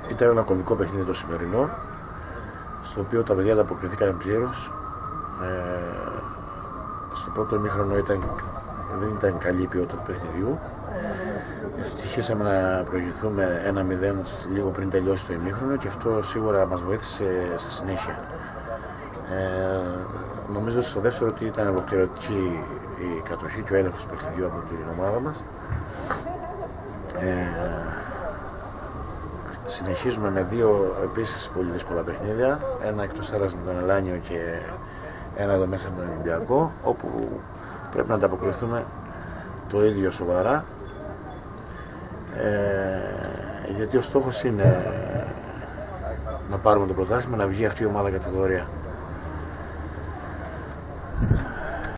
Ήταν ένα κομβικό παιχνίδι το σημερινό, στο οποίο τα παιδιά ανταποκριθήκαν πλήρως. Στο πρώτο ημίχρονο δεν ήταν καλή η ποιότητα του παιχνιδιού. Ευτυχήσαμε να προηγηθούμε 1-0 λίγο πριν τελειώσει το ημίχρονο και αυτό σίγουρα μας βοήθησε στη συνέχεια. Νομίζω ότι στο δεύτερο ότι ήταν ολοκληρωτική η κατοχή και ο έλεγχος του παιχνιδιού από την ομάδα μας. Συνεχίζουμε με δύο επίσης πολύ δύσκολα παιχνίδια, ένα εκτός έδρας με τον Ελάνιο και ένα εδώ μέσα με τον Ολυμπιακό, όπου πρέπει να ανταποκριθούμε το ίδιο σοβαρά, γιατί ο στόχος είναι να πάρουμε το πρωτάθλημα, να βγει αυτή η ομάδα κατηγορία.